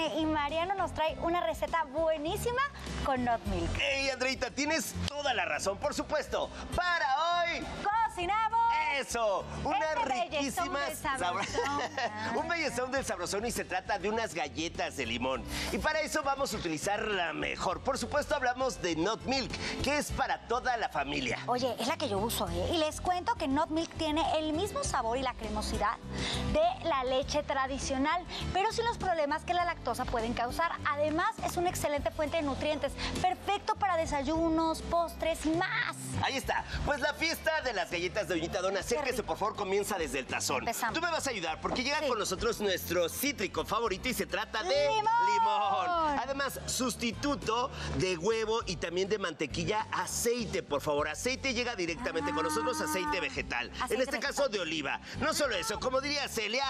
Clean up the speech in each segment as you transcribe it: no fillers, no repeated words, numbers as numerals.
René, y Mariano nos trae una receta buenísima con Not Milk. ¡Ey, Andreita! Tienes toda la razón, por supuesto. Para hoy... ¡Cocinamos! ¡Eso! Unas bellezón riquísimas... del sabrosón. Un bellezón del sabrosón y se trata de unas galletas de limón. Y para eso vamos a utilizar la mejor. Por supuesto, hablamos de Not Milk, que es para toda la familia. Oye, es la que yo uso, ¿eh? Y les cuento que Not Milk tiene el mismo sabor y la cremosidad de la leche tradicional, pero sin los problemas que la lactosa pueden causar. Además, es una excelente fuente de nutrientes, perfecto para desayunos, postres y más. Ahí está. Pues la fiesta de las galletas de Doñita Dona, acérquese, por favor, comienza desde el tazón. Empezamos. Tú me vas a ayudar porque llega con nosotros nuestro cítrico favorito y se trata de ¡Limón! Además, sustituto de huevo y también de mantequilla, aceite, por favor. Aceite llega directamente con nosotros, aceite vegetal. Aceite en este caso, de oliva. No solo eso, como diría Celia,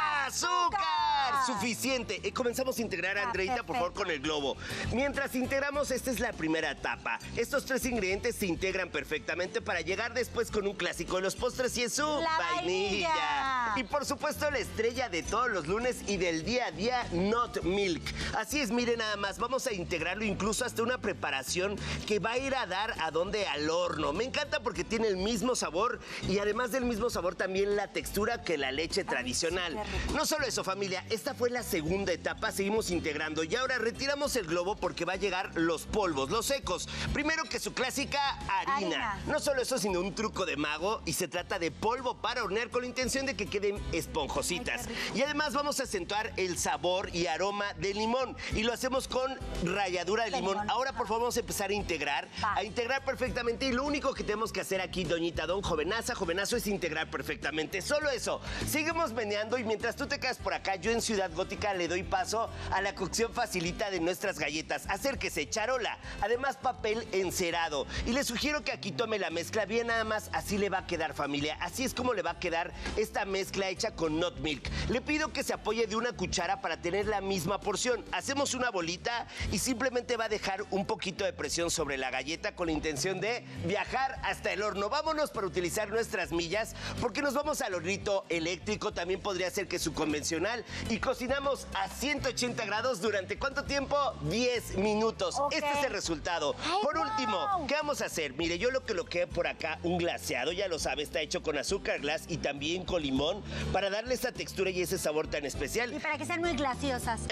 ¡azúcar! Suficiente. Comenzamos a integrar a Andreita, por favor, con el globo. Mientras integramos, esta es la primera etapa. Estos tres ingredientes se integran perfectamente para llegar después con un clásico de los postres y es su vainilla. Y por supuesto, la estrella de todos los lunes y del día a día, Not Milk. Así es, miren nada más, vamos a integrarlo incluso hasta una preparación que va a ir a dar a dónde al horno. Me encanta porque tiene el mismo sabor y además del mismo sabor también la textura que la leche tradicional. No solo eso, familia, esta fue la segunda etapa, seguimos integrando y ahora retiramos el globo porque va a llegar los polvos, los secos. Primero que su clásica harina. No solo eso, sino un truco de mago y se trata de polvo para hornear con la intención de que queden esponjositas. Y además vamos a acentuar el sabor y aroma del limón y lo hacemos con ralladura de limón. Ahora, por favor, vamos a empezar a integrar perfectamente y lo único que tenemos que hacer aquí, Doñita Don, jovenazo, es integrar perfectamente. Solo eso. Seguimos meneando y mientras tú te quedas por acá, yo en Ciudad Gótica le doy paso a la cocción facilita de nuestras galletas. Acérquese, charola, además papel encerado. Y le sugiero que aquí tome la mezcla bien, nada más así le va a quedar, familia. Así es como le va a quedar esta mezcla hecha con Not Milk. Le pido que se apoye de una cuchara para tener la misma porción. Hacemos una bolita y simplemente va a dejar un poquito de presión sobre la galleta con la intención de viajar hasta el horno. Vámonos para utilizar nuestras millas porque nos vamos al hornito eléctrico, también podría ser que su convencional, y cocinamos a 180 grados durante ¿cuánto tiempo? 10 minutos. Este es el resultado. Por último, ¿qué vamos a hacer? Mire, yo lo que por acá, un glaseado, ya lo sabe, está hecho con azúcar glass y también con limón para darle esa textura y ese sabor tan especial. Y para que sean muy glaciosas.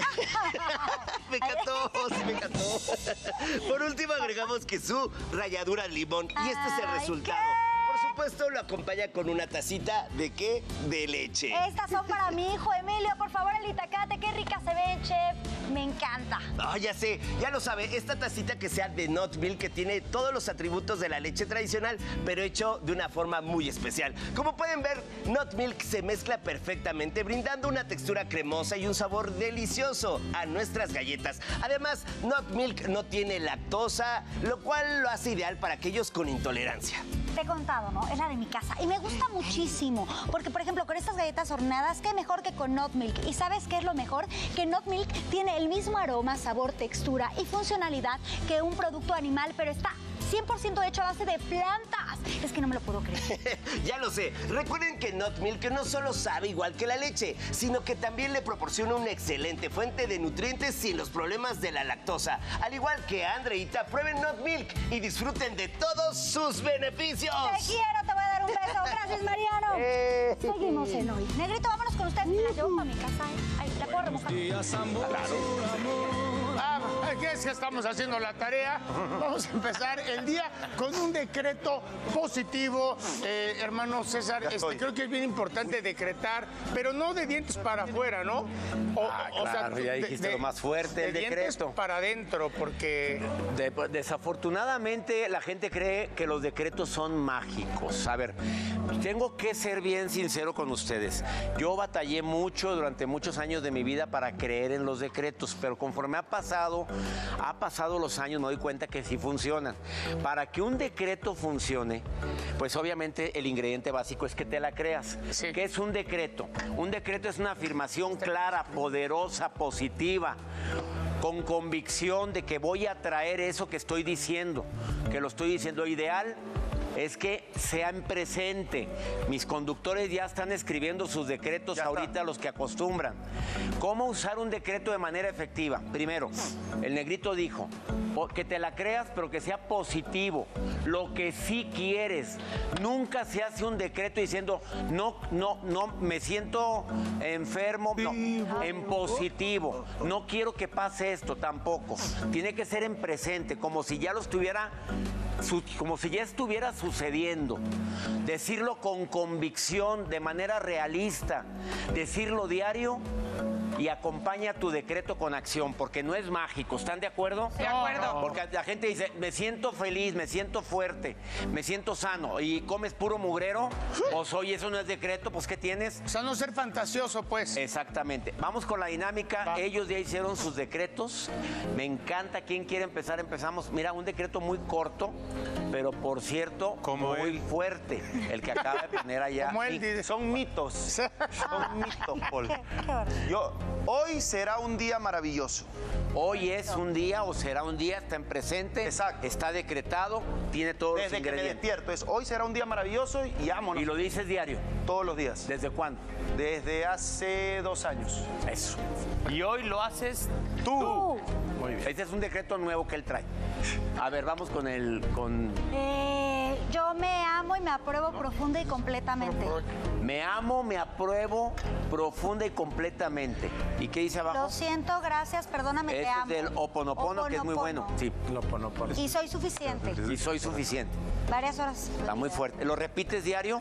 Me encantó. Por último, agregamos que su ralladura de limón y este es el resultado. Por supuesto, lo acompaña con una tacita ¿de qué? De leche. Estas son para mi hijo Emilio, por favor, el itacate, qué rica se ve, chef. Me encanta. Ya sé, ya lo sabe, esta tacita que sea de Not Milk, que tiene todos los atributos de la leche tradicional, pero hecho de una forma muy especial. Como pueden ver, Not Milk se mezcla perfectamente, brindando una textura cremosa y un sabor delicioso a nuestras galletas. Además, Not Milk no tiene lactosa, lo cual lo hace ideal para aquellos con intolerancia. Te he contado, ¿no? Es la de mi casa. Y me gusta muchísimo. Porque, por ejemplo, con estas galletas horneadas, qué mejor que con Not Milk. ¿Y sabes qué es lo mejor? Que Not Milk tiene el mismo aroma, sabor, textura y funcionalidad que un producto animal, pero está 100% hecho a base de plantas. Es que no me lo puedo creer. Ya lo sé. Recuerden que Not Milk no solo sabe igual que la leche, sino que también le proporciona una excelente fuente de nutrientes sin los problemas de la lactosa. Al igual que Andreita, prueben Not Milk y disfruten de todos sus beneficios. Te quiero, te voy a dar un beso. Gracias, Mariano. Seguimos en hoy. Negrito, vámonos con ustedes. Me la llevo para mi casa, ¿eh? Ahí, la puedo remojar. ¿Qué es que estamos haciendo la tarea? Vamos a empezar el día con un decreto positivo. Hermano César, creo que es bien importante decretar, pero no de dientes para afuera, ¿no? Claro, ya dijiste lo más fuerte, el decreto. Dientes para adentro, porque... Desafortunadamente la gente cree que los decretos son mágicos. A ver, tengo que ser bien sincero con ustedes. Yo batallé mucho durante muchos años de mi vida para creer en los decretos, pero conforme ha pasado los años, me doy cuenta que sí funcionan. Para que un decreto funcione, pues obviamente el ingrediente básico es que te la creas. Sí. ¿Qué es un decreto? Un decreto es una afirmación clara, poderosa, positiva, con convicción de que voy a traer eso que estoy diciendo, que lo estoy diciendo. Ideal es que sean presente. Mis conductores ya están escribiendo sus decretos ahorita, los que acostumbran. ¿Cómo usar un decreto de manera efectiva? Primero, el negrito dijo, que te la creas, pero que sea positivo. Lo que sí quieres. Nunca se hace un decreto diciendo, no, me siento enfermo. No, en positivo. No quiero que pase esto tampoco. Tiene que ser en presente, como si ya estuviera sucediendo. Decirlo con convicción, de manera realista. Decirlo diario. Y acompaña tu decreto con acción, porque no es mágico. ¿Están de acuerdo? De acuerdo. Porque la gente dice, me siento feliz, me siento fuerte, me siento sano. ¿Y comes puro mugrero? Pues oye, eso no es decreto, pues ¿qué tienes? O sea, no ser fantasioso, pues. Exactamente. Vamos con la dinámica. Va. Ellos ya hicieron sus decretos. Me encanta. ¿Quién quiere empezar? Empezamos. Mira, un decreto muy corto, pero por cierto, muy fuerte. El que acaba de poner allá. Como él dice. Son mitos. Son mitos, Paul. Qué Hoy será un día maravilloso. Hoy es un día o será un día, está en presente. Exacto. Está decretado, tiene todos los Desde que me ingredientes. despierto. Hoy será un día maravilloso y vámonos. Y lo dices diario. Todos los días. ¿Desde cuándo? Desde hace 2 años. Eso. Y hoy lo haces Tú. Muy bien. Este es un decreto nuevo que él trae. A ver, vamos con Yo me amo y me apruebo profunda y completamente. me amo, me apruebo profunda y completamente. ¿Y qué dice abajo? Lo siento, gracias, perdóname, te Este amo. es del Oponopono, que es muy bueno. Sí. Y soy suficiente. Y soy suficiente. Varias horas. Está muy fuerte. ¿Lo repites diario?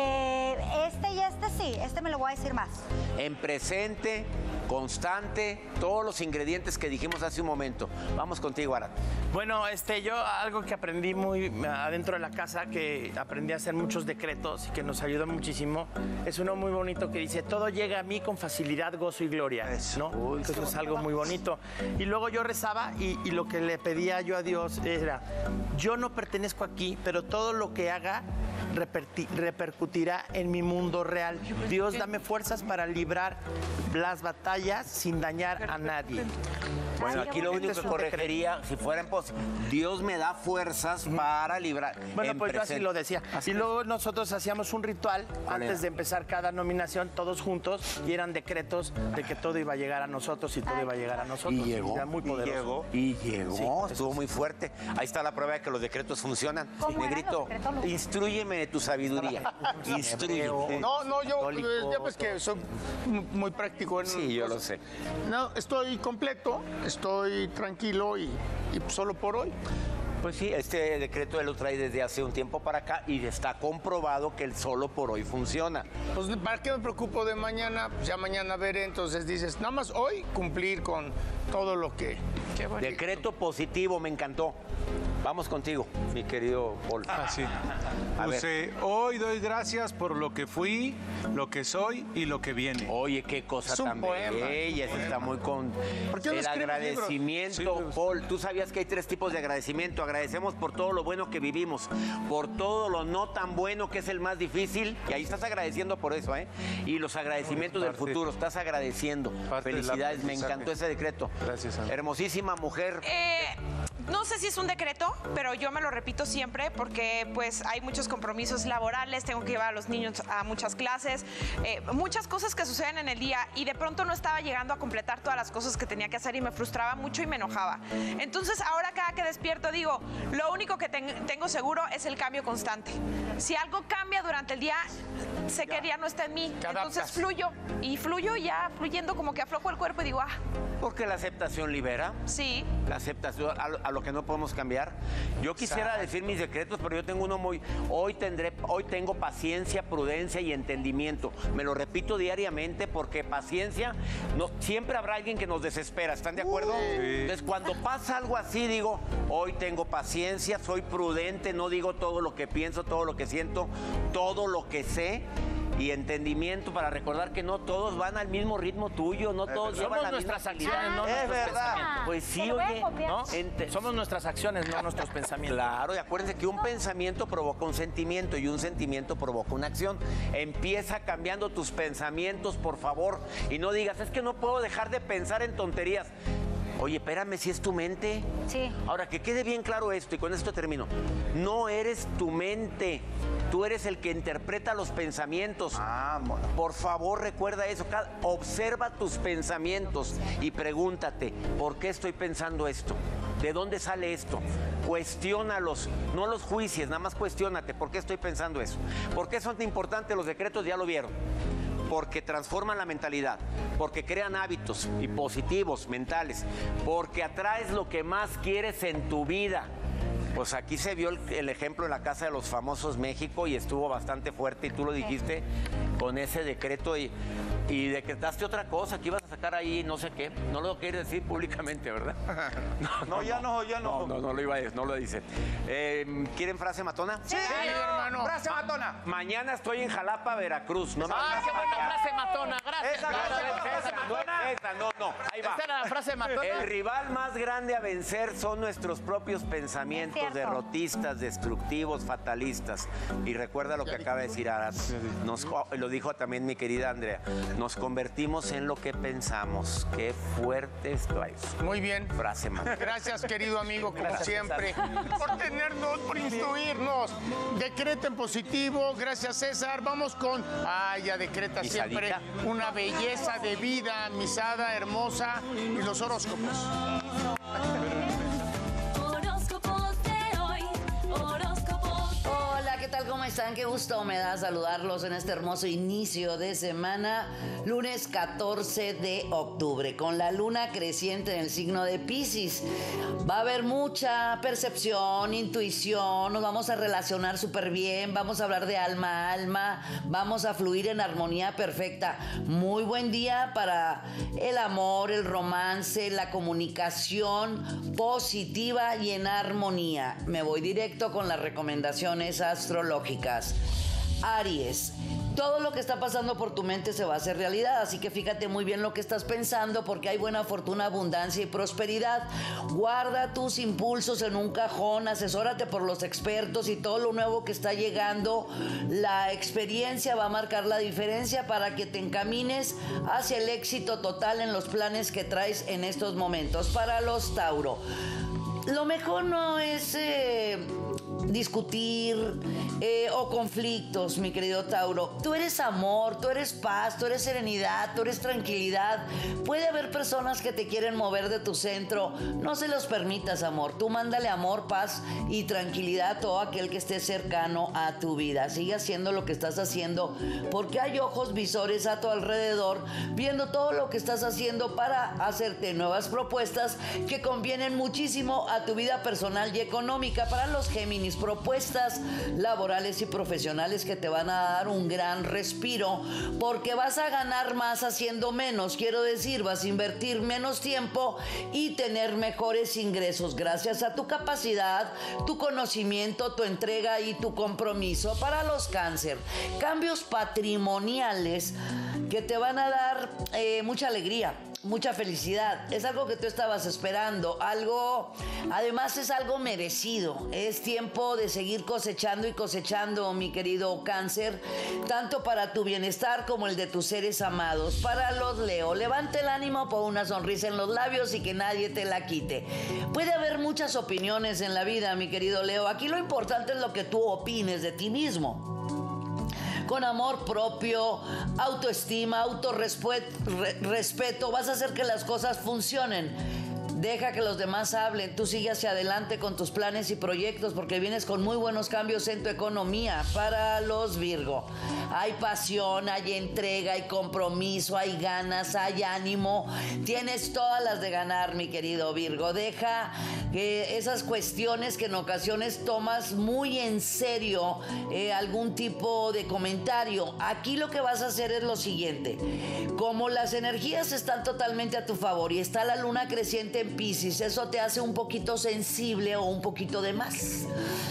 Este y este sí, este me lo voy a decir más. En presente, constante, todos los ingredientes que dijimos hace un momento. Vamos contigo, Arat. Bueno, yo algo que aprendí muy adentro de la casa, que aprendí a hacer muchos decretos y que nos ayudó muchísimo, es uno muy bonito que dice, todo llega a mí con facilidad, gozo y gloria, ¿no? Eso es algo muy bonito. Y luego yo rezaba y lo que le pedía yo a Dios era, yo no pertenezco aquí, pero todo lo que haga repercutirá en mi mundo real. Dios, dame fuerzas para librar las batallas sin dañar a nadie. Bueno, aquí lo único que corregiría, si fuera imposible, Dios me da fuerzas para librar. Bueno, en pues yo así presente. lo decía. Y luego nosotros hacíamos un ritual antes era? de empezar cada nominación, todos juntos, y eran decretos de que todo iba a llegar a nosotros y todo iba a llegar a nosotros. Y llegó. Era muy poderoso. Y llegó, Sí, estuvo muy fuerte. Ahí está la prueba de que los decretos funcionan. ¿Cómo eran Negrito, los decretos, Lucas? instrúyeme de tu sabiduría. Instrúyeme. No, yo ya pues que soy muy práctico en Sí, yo lo cosas. sé. No, estoy completo, estoy tranquilo y solo por hoy. Pues sí, este decreto él lo trae desde hace un tiempo para acá y está comprobado que el solo por hoy funciona. Pues ¿para qué me preocupo de mañana? Pues ya mañana veré, entonces dices, nada más hoy cumplir con todo lo que... Decreto positivo, me encantó. Vamos contigo, mi querido Paul. Sí. A ver. Puse, hoy doy gracias por lo que fui, lo que soy y lo que viene. Oye, qué cosa Es un tan poema. bella, eso está muy con ¿Por qué no el escribes agradecimiento, libros? Sí, Paul. Tú sabías que hay 3 tipos de agradecimiento. Agradecemos por todo lo bueno que vivimos, por todo lo no tan bueno que es el más difícil, y ahí estás agradeciendo por eso, ¿eh? Y los agradecimientos del Parte- futuro, estás agradeciendo. parte del Felicidades, me aprendizaje. encantó ese decreto. Gracias, Ana. Hermosísima mujer. No sé si es un decreto, pero yo me lo repito siempre porque pues hay muchos compromisos laborales, tengo que llevar a los niños a muchas clases, muchas cosas que suceden en el día y de pronto no estaba llegando a completar todas las cosas que tenía que hacer y me frustraba mucho y me enojaba. Entonces ahora cada que despierto digo, lo único que tengo seguro es el cambio constante. Si algo cambia durante el día, sé que ya no está en mí, entonces fluyo y ya fluyendo como que aflojo el cuerpo y digo, Porque la aceptación libera. sí. La aceptación a lo que no podemos cambiar. Yo quisiera decir mis decretos, pero yo tengo uno muy... Hoy tengo paciencia, prudencia y entendimiento. Me lo repito diariamente porque paciencia... siempre habrá alguien que nos desespera. ¿Están de acuerdo? Entonces, cuando pasa algo así, digo, hoy tengo paciencia, soy prudente, no digo todo lo que pienso, todo lo que siento, todo lo que sé. Y entendimiento para recordar que no todos van al mismo ritmo tuyo, no todos llevan la misma nuestras actividad. acciones, no Es nuestros verdad. pensamientos. Pues sí, Te lo voy a oye, copiar. ¿No? Somos nuestras acciones, no nuestros pensamientos. Claro, y acuérdense que un pensamiento provoca un sentimiento y un sentimiento provoca una acción. Empieza cambiando tus pensamientos, por favor, y no digas, es que no puedo dejar de pensar en tonterías. Oye, espérame, si es tu mente. Sí. Ahora, que quede bien claro esto, y con esto termino. No eres tu mente. Tú eres el que interpreta los pensamientos. Por favor, recuerda eso. Observa tus pensamientos y pregúntate, ¿por qué estoy pensando esto? ¿De dónde sale esto? Cuestiónalos, no los juicies, nada más cuestiónate, ¿por qué estoy pensando eso? ¿Por qué son importantes los decretos? Ya lo vieron. Porque transforman la mentalidad, porque crean hábitos y positivos mentales, porque atraes lo que más quieres en tu vida. Pues aquí se vio el ejemplo en la Casa de los Famosos México y estuvo bastante fuerte, y tú lo dijiste con ese decreto y decretaste otra cosa, que ibas a sacar ahí no sé qué. No lo quieres decir públicamente, ¿verdad? No, ya no. No lo iba a decir, no lo dice. ¿Quieren frase matona? Sí, hermano. Frase matona. Mañana estoy en Jalapa, Veracruz. No me ¡Qué buena frase matona! Gracias. Esa frase Esa, no, ahí va. Esa era la frase matona. El rival más grande a vencer son nuestros propios pensamientos derrotistas, destructivos, fatalistas. Y recuerda lo que acaba de decir Arat. Lo dijo también mi querida Andrea. Nos convertimos en lo que pensamos. Qué fuerte esto es. Muy bien. Frase matona. Gracias, querido amigo, como Gracias, siempre, César. por tenernos, por instruirnos. Decreten positivo. Gracias, César. Vamos con... ya decreta Misadita. siempre una belleza de vida, misada, hermosa, y los horóscopos. Horóscopos de hoy. Horóscopos. Hola, ¿qué tal? ¿Cómo están? Qué gusto me da saludarlos en este hermoso inicio de semana, lunes 14 de octubre, con la luna creciente en el signo de Piscis. Va a haber mucha percepción, intuición, nos vamos a relacionar súper bien, vamos a hablar de alma a alma, vamos a fluir en armonía perfecta. Muy buen día para el amor, el romance, la comunicación positiva y en armonía. Me voy directo con las recomendaciones astrológicas. Aries, todo lo que está pasando por tu mente se va a hacer realidad, así que fíjate muy bien lo que estás pensando, porque hay buena fortuna, abundancia y prosperidad. Guarda tus impulsos en un cajón, asesórate por los expertos y todo lo nuevo que está llegando. La experiencia va a marcar la diferencia para que te encamines hacia el éxito total en los planes que traes en estos momentos. Para los Tauro, lo mejor no es discutir o conflictos, mi querido Tauro. Tú eres amor, tú eres paz, tú eres serenidad, tú eres tranquilidad. Puede haber personas que te quieren mover de tu centro. No se los permitas, amor. Tú mándale amor, paz y tranquilidad a todo aquel que esté cercano a tu vida. Sigue haciendo lo que estás haciendo, porque hay ojos visores a tu alrededor viendo todo lo que estás haciendo para hacerte nuevas propuestas que convienen muchísimo a tu vida personal y económica. Para los Géminis, propuestas laborales y profesionales que te van a dar un gran respiro, porque vas a ganar más haciendo menos. Quiero decir, vas a invertir menos tiempo y tener mejores ingresos gracias a tu capacidad, tu conocimiento, tu entrega y tu compromiso. Para los Cáncer, cambios patrimoniales que te van a dar mucha alegría, mucha felicidad. Es algo que tú estabas esperando, además es algo merecido. Es tiempo de seguir cosechando y cosechando, mi querido Cáncer, tanto para tu bienestar como el de tus seres amados. Para los Leo, levanta el ánimo, pon una sonrisa en los labios y que nadie te la quite. Puede haber muchas opiniones en la vida, mi querido Leo. Aquí lo importante es lo que tú opines de ti mismo. Con amor propio, autoestima, autorrespeto, vas a hacer que las cosas funcionen. Deja que los demás hablen, tú sigue hacia adelante con tus planes y proyectos, porque vienes con muy buenos cambios en tu economía. Para los Virgo, hay pasión, hay entrega, hay compromiso, hay ganas, hay ánimo. Tienes todas las de ganar, mi querido Virgo. Deja que esas cuestiones que en ocasiones tomas muy en serio, algún tipo de comentario. Aquí lo que vas a hacer es lo siguiente: como las energías están totalmente a tu favor y está la luna creciente en Piscis, eso te hace un poquito sensible o un poquito de más.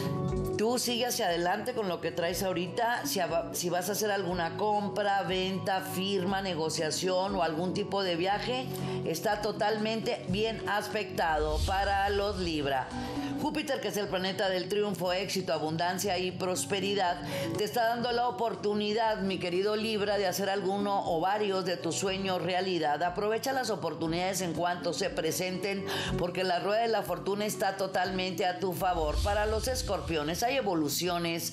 Tú sigue hacia adelante con lo que traes ahorita. Si vas a hacer alguna compra, venta, firma, negociación o algún tipo de viaje, está totalmente bien aspectado. Para los Libra, Júpiter, que es el planeta del triunfo, éxito, abundancia y prosperidad, te está dando la oportunidad, mi querido Libra, de hacer alguno o varios de tus sueños realidad. Aprovecha las oportunidades en cuanto se presenten, porque la rueda de la fortuna está totalmente a tu favor. Para los escorpiones hay evoluciones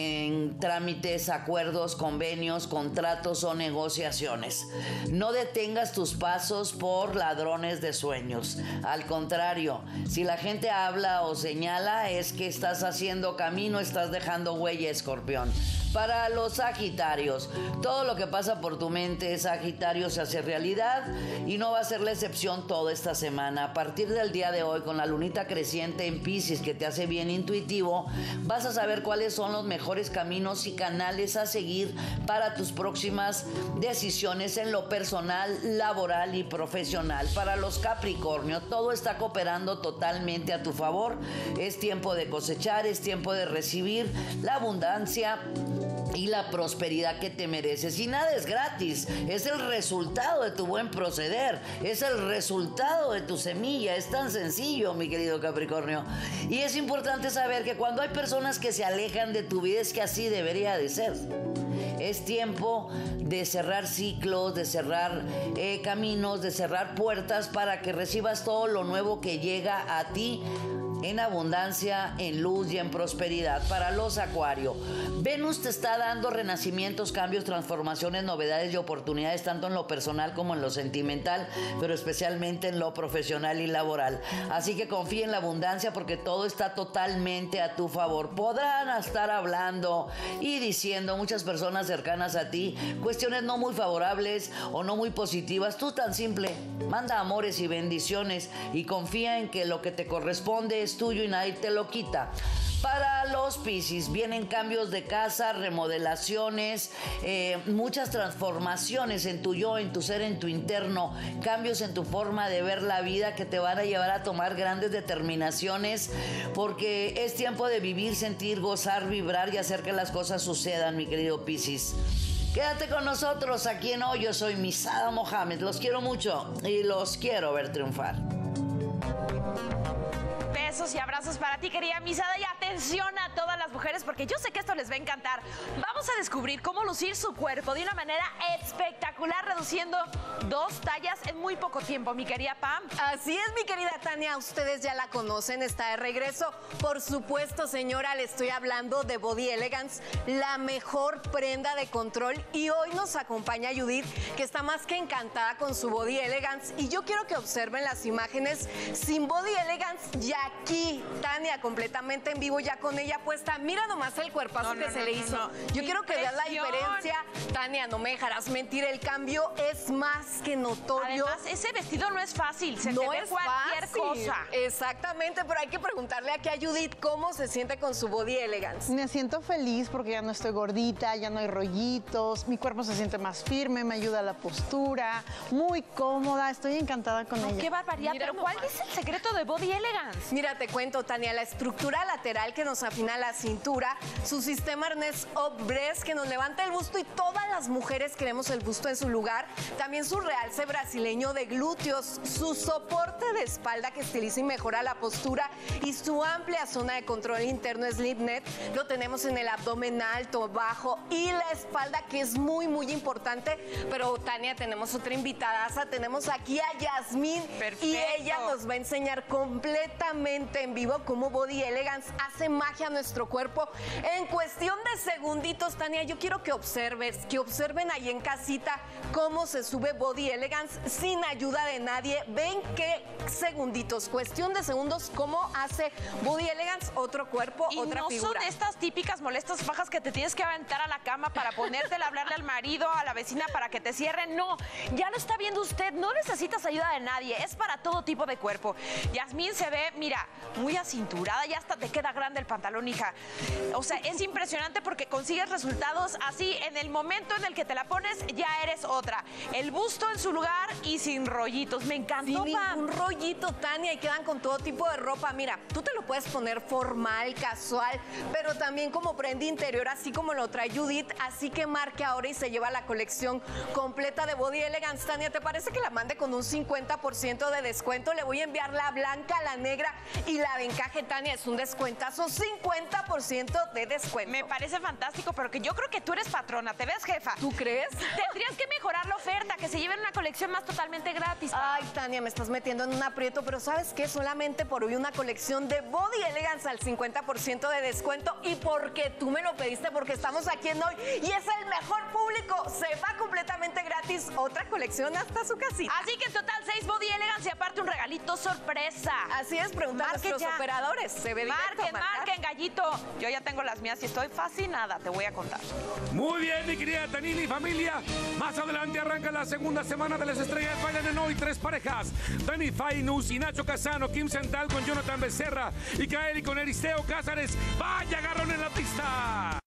en trámites, acuerdos, convenios, contratos o negociaciones. No detengas tus pasos por ladrones de sueños. Al contrario, si la gente habla o señala, es que estás haciendo camino, estás dejando huella, Escorpión. Para los Sagitarios, todo lo que pasa por tu mente, Sagitario, se hace realidad y no va a ser la excepción toda esta semana. A partir del día de hoy, con la lunita creciente en Piscis, que te hace bien intuitivo, vas a saber cuáles son los mejores caminos y canales a seguir para tus próximas decisiones en lo personal, laboral y profesional. Para los Capricornio, todo está cooperando totalmente a tu favor. Es tiempo de cosechar, es tiempo de recibir la abundancia y la prosperidad que te mereces. Y nada es gratis, es el resultado de tu buen proceder, es el resultado de tu semilla. Es tan sencillo, mi querido Capricornio. Y es importante saber que cuando hay personas que se alejan de tu vida, es que así debería de ser. Es tiempo de cerrar ciclos, de cerrar caminos, de cerrar puertas para que recibas todo lo nuevo que llega a ti en abundancia, en luz y en prosperidad. Para los Acuario, Venus te está dando renacimientos, cambios, transformaciones, novedades y oportunidades, tanto en lo personal como en lo sentimental, pero especialmente en lo profesional y laboral. Así que confía en la abundancia, porque todo está totalmente a tu favor. Podrán estar hablando y diciendo muchas personas cercanas a ti cuestiones no muy favorables o no muy positivas. Tú, tan simple, manda amores y bendiciones y confía en que lo que te corresponde es tuyo y nadie te lo quita. Para los Piscis, vienen cambios de casa, remodelaciones, muchas transformaciones en tu yo, en tu ser, en tu interno, cambios en tu forma de ver la vida que te van a llevar a tomar grandes determinaciones, porque es tiempo de vivir, sentir, gozar, vibrar y hacer que las cosas sucedan, mi querido Piscis. Quédate con nosotros aquí en Hoy. Yo soy Misada Mohamed. Los quiero mucho y los quiero ver triunfar. Besos y abrazos para ti, querida Misada, y atención a todas las mujeres, porque yo sé que esto les va a encantar. Vamos a descubrir cómo lucir su cuerpo de una manera espectacular, reduciendo 2 tallas en muy poco tiempo, mi querida Pam. Así es, mi querida Tania, ustedes ya la conocen, está de regreso. Por supuesto, señora, le estoy hablando de Body Elegance, la mejor prenda de control, y hoy nos acompaña Judith, que está más que encantada con su Body Elegance, y yo quiero que observen las imágenes sin Body Elegance, y aquí Tania completamente en vivo, ya con ella puesta. Mira nomás el cuerpazo que se le hizo. Yo quiero que veas la diferencia. Tania, no me dejarás mentir, el cambio es más que notorio. Además, ese vestido no es fácil, se te ve cualquier cosa. Exactamente, pero hay que preguntarle aquí a Judith cómo se siente con su Body Elegance. Me siento feliz porque ya no estoy gordita, ya no hay rollitos, mi cuerpo se siente más firme, me ayuda a la postura, muy cómoda, estoy encantada con ella. ¡Qué barbaridad! Pero ¿cuál es el secreto de Body Elegance? Mira, te cuento, Tania, la estructura lateral que nos afina la cintura, su sistema arnés up breast que nos levanta el busto y todas las mujeres queremos el busto en su lugar, también su realce brasileño de glúteos, su soporte de espalda que estiliza y mejora la postura y su amplia zona de control interno SleepNet lo tenemos en el abdomen alto, bajo y la espalda, que es muy, muy importante. Pero, Tania, tenemos otra invitada, tenemos aquí a Yasmín. Perfecto. Y ella nos va a enseñar completamente en vivo cómo Body Elegance hace magia a nuestro cuerpo en cuestión de segunditos. Tania, yo quiero que observen ahí en casita cómo se sube Body Elegance sin ayuda de nadie. Ven qué segunditos, cuestión de segundos, cómo hace Body Elegance otro cuerpo, y otra figura. Y no son estas típicas molestas bajas que te tienes que aventar a la cama para ponértela, hablarle al marido, a la vecina para que te cierren. No, ya lo está viendo usted, no necesitas ayuda de nadie, es para todo tipo de cuerpo. Yasmín se ve, mira, muy acinturada, ya hasta te queda grande el pantalón, hija. O sea, es impresionante porque consigues resultados así, en el momento en el que te la pones, ya eres otra. El busto todo en su lugar y sin rollitos. Me encantó, Sin Pam. ningún rollito, Tania, y quedan con todo tipo de ropa. Mira, tú te lo puedes poner formal, casual, pero también como prenda interior, así como lo trae Judith. Así que marque ahora y se lleva la colección completa de Body Elegance. Tania, ¿te parece que la mande con un 50% de descuento? Le voy a enviar la blanca, la negra y la de encaje, Tania. Es un descuentazo, 50% de descuento. Me parece fantástico, pero que yo creo que tú eres patrona. ¿Te ves, jefa? ¿Tú crees? Tendrías que mejorar la oferta, que se lleven una colección más totalmente gratis. Ay, Tania, me estás metiendo en un aprieto, pero ¿sabes qué? Solamente por hoy una colección de Body Elegance al 50% de descuento y porque tú me lo pediste, porque estamos aquí en Hoy y es el mejor público. Se va completamente gratis otra colección hasta su casita. Así que en total 6 Body Elegance y aparte un regalito sorpresa. Así es, pregunta a Marquen nuestros ya. operadores. Se ve directo, Marquen, gallito. Yo ya tengo las mías y estoy fascinada, te voy a contar. Muy bien, mi querida Tanini, familia. Más adelante arranca la segunda semana de las estrellas. Bailan en Hoy 3 parejas. Dani Fainus y Nacho Casano, Kim Cental con Jonathan Becerra y Kaeli con Eristeo Cázares. ¡Vaya agarrón en la pista!